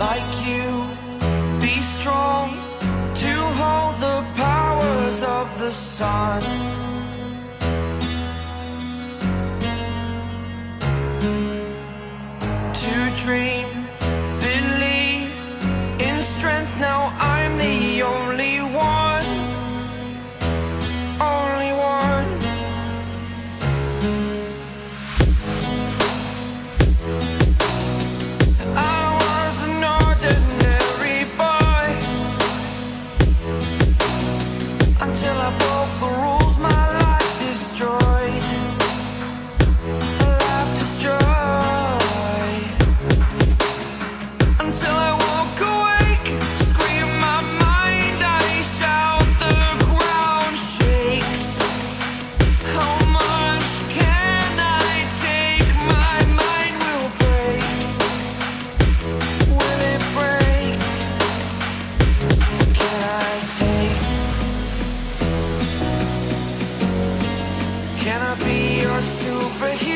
like you, be strong to hold the powers of the sun. To dream, believe in strength, now I'm the only one, only one. I was an ordinary boy until I broke the rules, my life destroyed, a life destroyed. Until I walk awake, scream my mind, I shout, the ground shakes. How much can I take? My mind will break. Will it break? Can I take? Can I be your superhero?